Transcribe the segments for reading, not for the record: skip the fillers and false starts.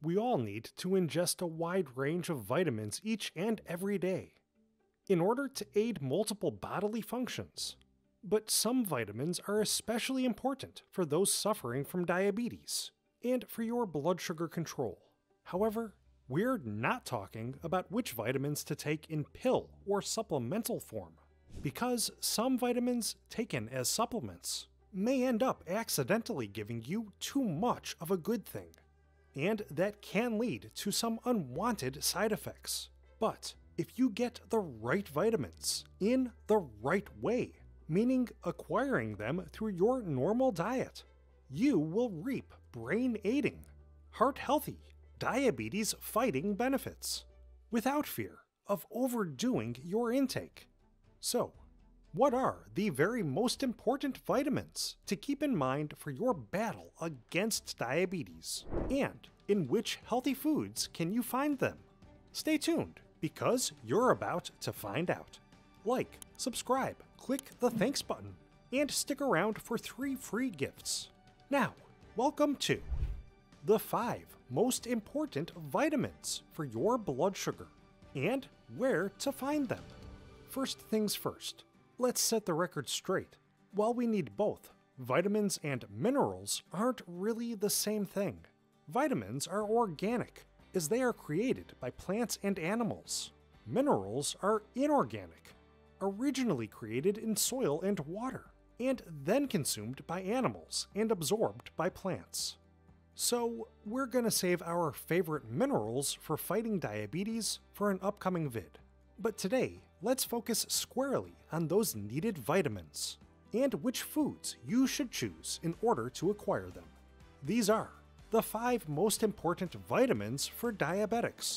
We all need to ingest a wide range of vitamins each and every day in order to aid multiple bodily functions. But some vitamins are especially important for those suffering from diabetes and for your blood sugar control. However, we're not talking about which vitamins to take in pill or supplemental form, because some vitamins taken as supplements may end up accidentally giving you too much of a good thing, and that can lead to some unwanted side effects. But if you get the right vitamins in the right way, meaning acquiring them through your normal diet, you will reap brain-aiding, heart-healthy, diabetes-fighting benefits without fear of overdoing your intake. So, what are the very most important vitamins to keep in mind for your battle against diabetes? And in which healthy foods can you find them? Stay tuned, because you're about to find out. Like, subscribe, click the thanks button, and stick around for 3 free gifts. Now, welcome to the 5 most important vitamins for your blood sugar, and where to find them. First things first, let's set the record straight. While we need both, vitamins and minerals aren't really the same thing. Vitamins are organic, as they are created by plants and animals. Minerals are inorganic, originally created in soil and water, and then consumed by animals and absorbed by plants. So, we're gonna save our favorite minerals for fighting diabetes for an upcoming vid. But today, let's focus squarely on those needed vitamins, and which foods you should choose in order to acquire them. These are the 5 most important vitamins for diabetics.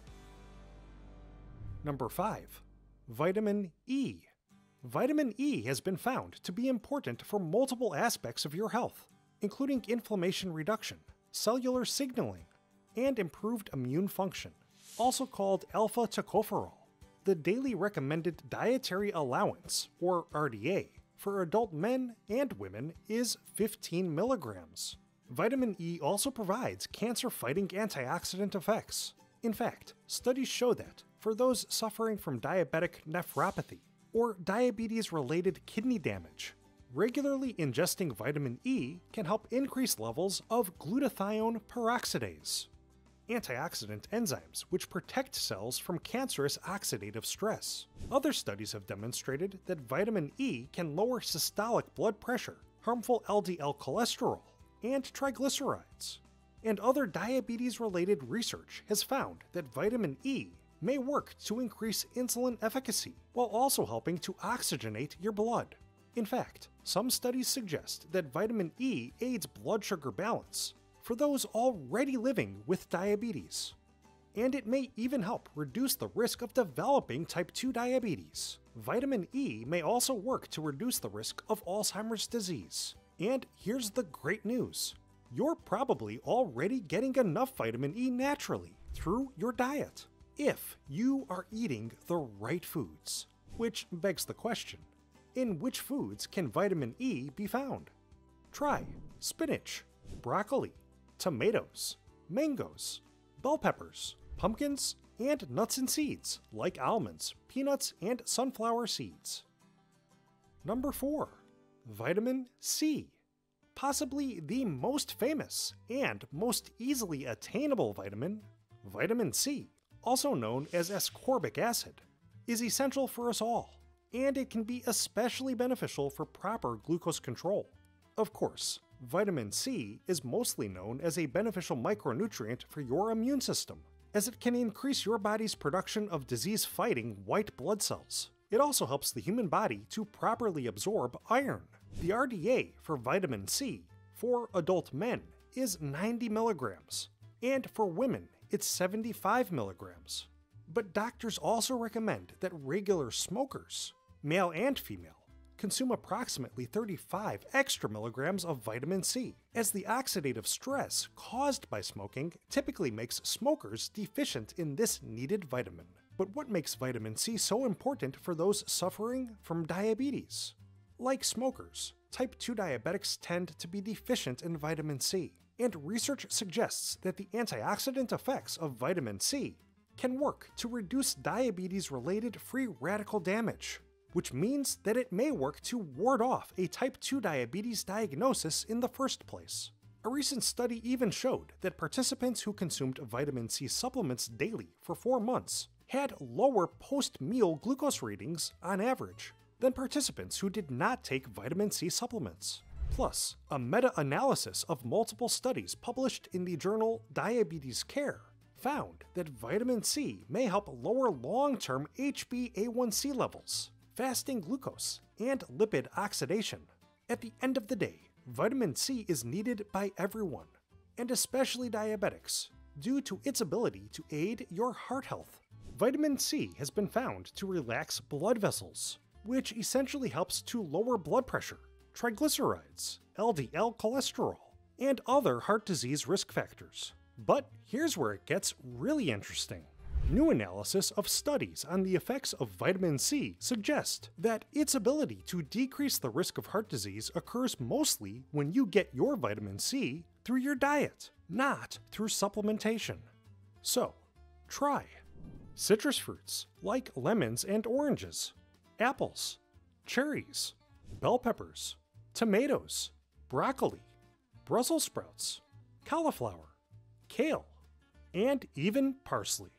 Number 5. Vitamin E. Vitamin E has been found to be important for multiple aspects of your health, including inflammation reduction, cellular signaling, and improved immune function, also called alpha-tocopherol. The daily recommended dietary allowance, or RDA, for adult men and women is 15 milligrams. Vitamin E also provides cancer-fighting antioxidant effects. In fact, studies show that for those suffering from diabetic nephropathy or diabetes-related kidney damage, regularly ingesting vitamin E can help increase levels of glutathione peroxidase, antioxidant enzymes which protect cells from cancerous oxidative stress. Other studies have demonstrated that vitamin E can lower systolic blood pressure, harmful LDL cholesterol, and triglycerides. And other diabetes-related research has found that vitamin E may work to increase insulin efficacy while also helping to oxygenate your blood. In fact, some studies suggest that vitamin E aids blood sugar balance for those already living with diabetes. And it may even help reduce the risk of developing type 2 diabetes. Vitamin E may also work to reduce the risk of Alzheimer's disease. And here's the great news. You're probably already getting enough vitamin E naturally through your diet, if you are eating the right foods. Which begs the question, in which foods can vitamin E be found? Try spinach, broccoli, tomatoes, mangoes, bell peppers, pumpkins, and nuts and seeds like almonds, peanuts, and sunflower seeds. Number 4. Vitamin C. Possibly the most famous and most easily attainable vitamin, vitamin C, also known as ascorbic acid, is essential for us all, and it can be especially beneficial for proper glucose control. Of course, vitamin C is mostly known as a beneficial micronutrient for your immune system, as it can increase your body's production of disease-fighting white blood cells. It also helps the human body to properly absorb iron. The RDA for vitamin C for adult men is 90 milligrams, and for women it's 75 milligrams. But doctors also recommend that regular smokers, male and female, consume approximately 35 extra milligrams of vitamin C, as the oxidative stress caused by smoking typically makes smokers deficient in this needed vitamin. But what makes vitamin C so important for those suffering from diabetes? Like smokers, type 2 diabetics tend to be deficient in vitamin C, and research suggests that the antioxidant effects of vitamin C can work to reduce diabetes-related free radical damage, which means that it may work to ward off a type 2 diabetes diagnosis in the first place. A recent study even showed that participants who consumed vitamin C supplements daily for 4 months had lower post-meal glucose readings on average than participants who did not take vitamin C supplements. Plus, a meta-analysis of multiple studies published in the journal Diabetes Care found that vitamin C may help lower long-term HbA1c levels, fasting glucose, and lipid oxidation. At the end of the day, vitamin C is needed by everyone, and especially diabetics, due to its ability to aid your heart health. Vitamin C has been found to relax blood vessels, which essentially helps to lower blood pressure, triglycerides, LDL cholesterol, and other heart disease risk factors. But here's where it gets really interesting. New analysis of studies on the effects of vitamin C suggest that its ability to decrease the risk of heart disease occurs mostly when you get your vitamin C through your diet, not through supplementation. So, try citrus fruits like lemons and oranges, apples, cherries, bell peppers, tomatoes, broccoli, Brussels sprouts, cauliflower, kale, and even parsley.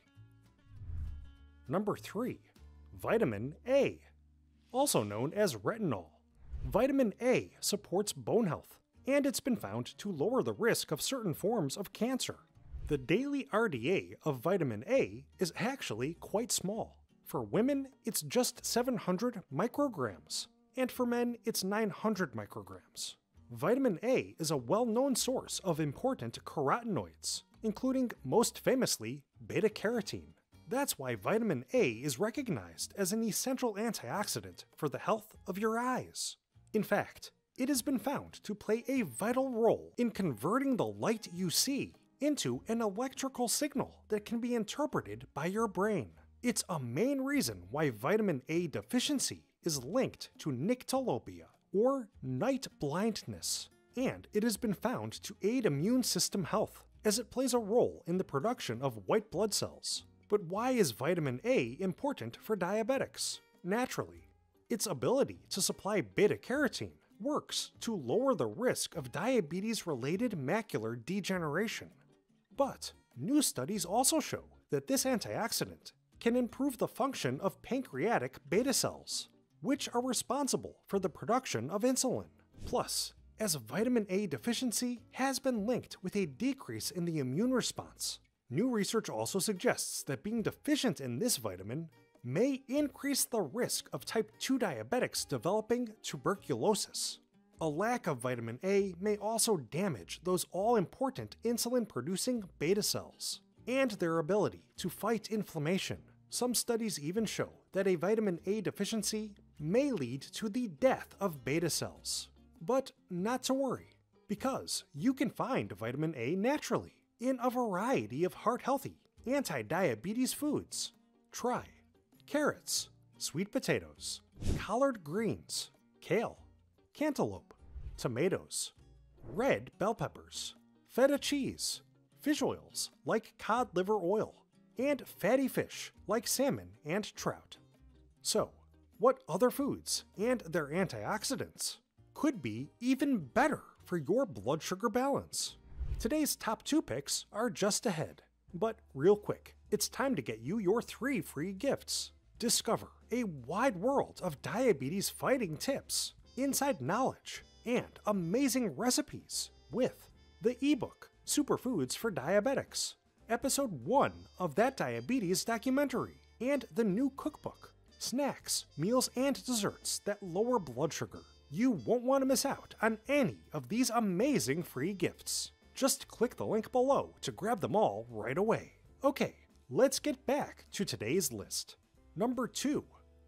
Number 3. Vitamin A, also known as retinol. Vitamin A supports bone health, and it's been found to lower the risk of certain forms of cancer. The daily RDA of vitamin A is actually quite small. For women, it's just 700 micrograms, and for men, it's 900 micrograms. Vitamin A is a well-known source of important carotenoids, including most famously beta-carotene. That's why vitamin A is recognized as an essential antioxidant for the health of your eyes. In fact, it has been found to play a vital role in converting the light you see into an electrical signal that can be interpreted by your brain. It's a main reason why vitamin A deficiency is linked to nyctalopia, or night blindness, and it has been found to aid immune system health, as it plays a role in the production of white blood cells. But why is vitamin A important for diabetics? Naturally, its ability to supply beta-carotene works to lower the risk of diabetes-related macular degeneration. But new studies also show that this antioxidant can improve the function of pancreatic beta cells, which are responsible for the production of insulin. Plus, as vitamin A deficiency has been linked with a decrease in the immune response, new research also suggests that being deficient in this vitamin may increase the risk of type 2 diabetics developing tuberculosis. A lack of vitamin A may also damage those all-important insulin-producing beta cells and their ability to fight inflammation. Some studies even show that a vitamin A deficiency may lead to the death of beta cells. But not to worry, because you can find vitamin A naturally in a variety of heart-healthy, anti-diabetes foods. Try carrots, sweet potatoes, collard greens, kale, cantaloupe, tomatoes, red bell peppers, feta cheese, fish oils like cod liver oil, and fatty fish like salmon and trout. So, what other foods and their antioxidants could be even better for your blood sugar balance? Today's top 2 picks are just ahead. But real quick, it's time to get you your 3 free gifts. Discover a wide world of diabetes fighting tips, inside knowledge, and amazing recipes with the ebook Superfoods for Diabetics, episode 1 of that diabetes documentary, and the new cookbook, Snacks, Meals, and Desserts That Lower Blood Sugar. You won't want to miss out on any of these amazing free gifts. Just click the link below to grab them all right away. Okay, let's get back to today's list. Number 2.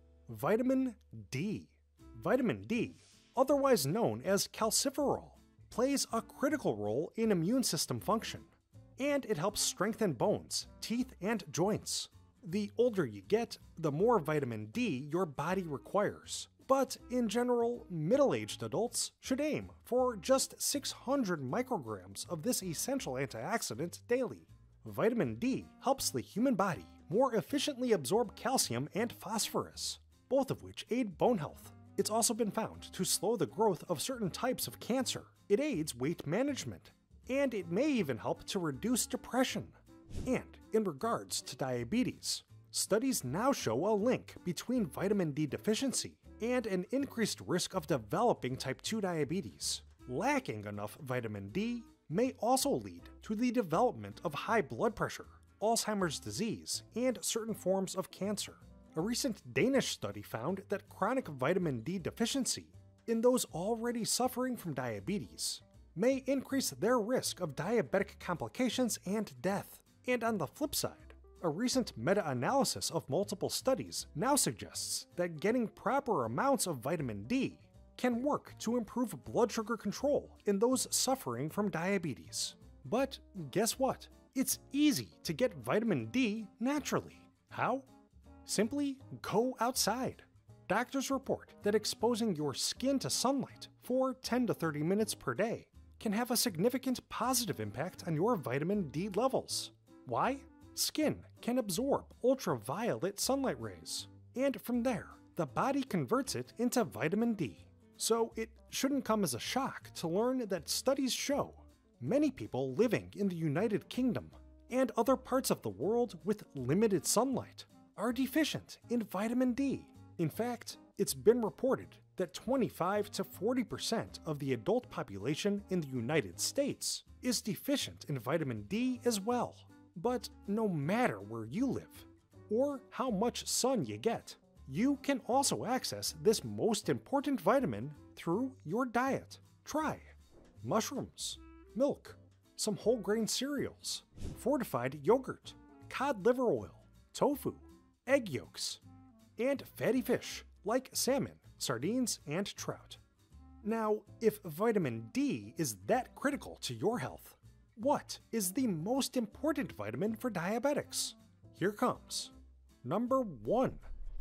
Vitamin D. Vitamin D, otherwise known as calciferol, plays a critical role in immune system function, and it helps strengthen bones, teeth, and joints. The older you get, the more vitamin D your body requires, But in general, middle-aged adults should aim for just 600 micrograms of this essential antioxidant daily. Vitamin D helps the human body more efficiently absorb calcium and phosphorus, both of which aid bone health. It's also been found to slow the growth of certain types of cancer. It aids weight management, and it may even help to reduce depression. And in regards to diabetes, studies now show a link between vitamin D deficiency and an increased risk of developing type 2 diabetes. Lacking enough vitamin D may also lead to the development of high blood pressure, Alzheimer's disease, and certain forms of cancer. A recent Danish study found that chronic vitamin D deficiency in those already suffering from diabetes may increase their risk of diabetic complications and death. And on the flip side, a recent meta-analysis of multiple studies now suggests that getting proper amounts of vitamin D can work to improve blood sugar control in those suffering from diabetes. But guess what? It's easy to get vitamin D naturally. How? Simply go outside. Doctors report that exposing your skin to sunlight for 10 to 30 minutes per day can have a significant positive impact on your vitamin D levels. Why? Skin can absorb ultraviolet sunlight rays, and from there, the body converts it into vitamin D. So it shouldn't come as a shock to learn that studies show many people living in the United Kingdom and other parts of the world with limited sunlight are deficient in vitamin D. In fact, it's been reported that 25 to 40% of the adult population in the United States is deficient in vitamin D as well. But no matter where you live or how much sun you get, you can also access this most important vitamin through your diet. Try mushrooms, milk, some whole grain cereals, fortified yogurt, cod liver oil, tofu, egg yolks, and fatty fish like salmon, sardines, and trout. Now, if vitamin D is that critical to your health, what is the most important vitamin for diabetics? Here comes. Number 1.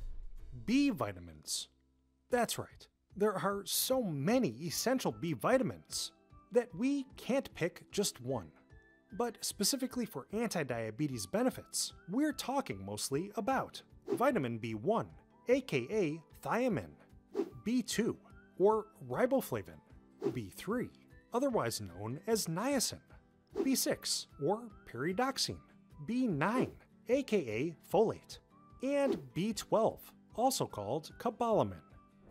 B vitamins. That's right, there are so many essential B vitamins that we can't pick just one. But specifically for anti-diabetes benefits, we're talking mostly about vitamin B1, aka thiamine, B2, or riboflavin, B3, otherwise known as niacin, B6, or pyridoxine, B9, aka folate, and B12, also called cobalamin.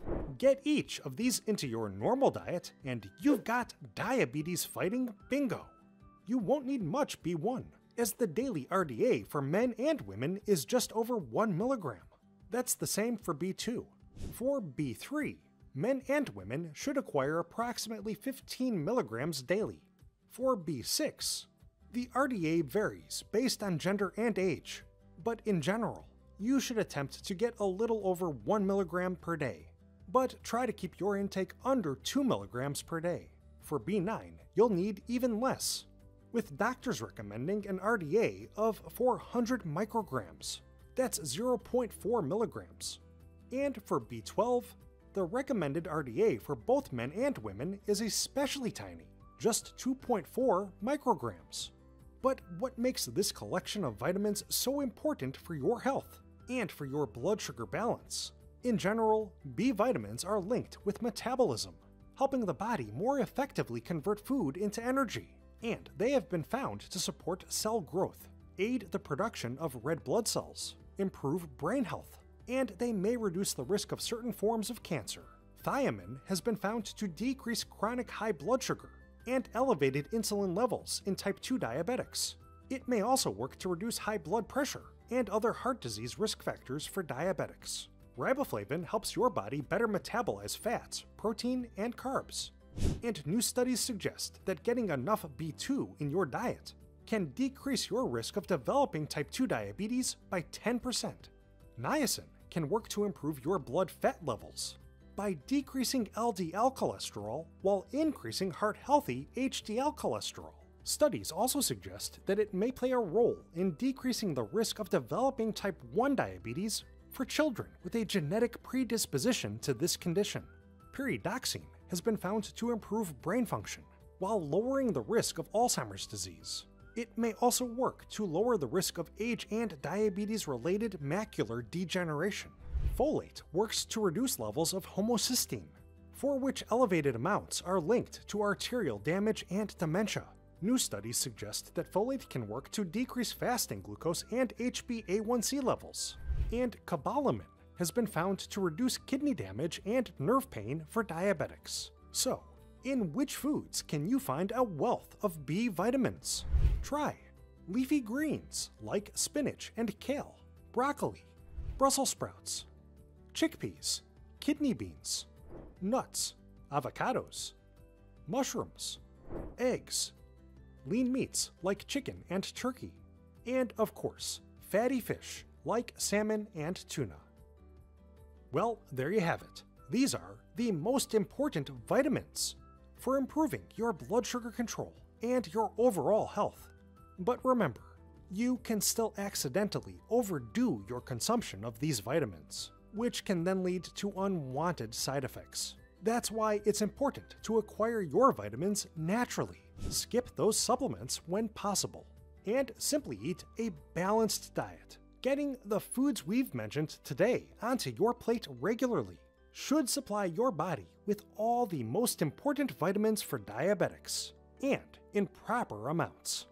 Get each of these into your normal diet and you've got diabetes fighting bingo. You won't need much B1, as the daily RDA for men and women is just over 1 milligram. That's the same for B2. For B3, men and women should acquire approximately 15 milligrams daily. For B6, the RDA varies based on gender and age, but in general, you should attempt to get a little over 1 milligram per day, but try to keep your intake under 2 milligrams per day. For B9, you'll need even less, with doctors recommending an RDA of 400 micrograms. That's 0.4 milligrams. And for B12, the recommended RDA for both men and women is especially tiny, just 2.4 micrograms. But what makes this collection of vitamins so important for your health and for your blood sugar balance? In general, B vitamins are linked with metabolism, helping the body more effectively convert food into energy, and they have been found to support cell growth, aid the production of red blood cells, improve brain health, and they may reduce the risk of certain forms of cancer. Thiamine has been found to decrease chronic high blood sugar and elevated insulin levels in type 2 diabetics. It may also work to reduce high blood pressure and other heart disease risk factors for diabetics. Riboflavin helps your body better metabolize fats, protein, and carbs. And new studies suggest that getting enough B2 in your diet can decrease your risk of developing type 2 diabetes by 10%. Niacin can work to improve your blood fat levels by decreasing LDL cholesterol while increasing heart-healthy HDL cholesterol. Studies also suggest that it may play a role in decreasing the risk of developing type 1 diabetes for children with a genetic predisposition to this condition. Pyridoxine has been found to improve brain function while lowering the risk of Alzheimer's disease. It may also work to lower the risk of age and diabetes-related macular degeneration. Folate works to reduce levels of homocysteine, for which elevated amounts are linked to arterial damage and dementia. New studies suggest that folate can work to decrease fasting glucose and HbA1c levels. And cobalamin has been found to reduce kidney damage and nerve pain for diabetics. So, in which foods can you find a wealth of B vitamins? Try leafy greens like spinach and kale, broccoli, Brussels sprouts, chickpeas, kidney beans, nuts, avocados, mushrooms, eggs, lean meats like chicken and turkey, and of course, fatty fish like salmon and tuna. Well, there you have it. These are the most important vitamins for improving your blood sugar control and your overall health. But remember, you can still accidentally overdo your consumption of these vitamins, which can then lead to unwanted side effects. That's why it's important to acquire your vitamins naturally. Skip those supplements when possible, and simply eat a balanced diet. Getting the foods we've mentioned today onto your plate regularly should supply your body with all the most important vitamins for diabetics, and in proper amounts.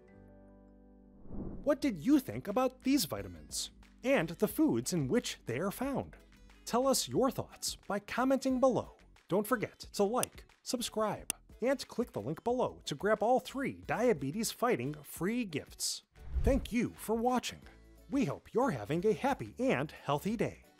What did you think about these vitamins, and the foods in which they are found? Tell us your thoughts by commenting below. Don't forget to like, subscribe, and click the link below to grab all 3 diabetes-fighting free gifts. Thank you for watching. We hope you're having a happy and healthy day.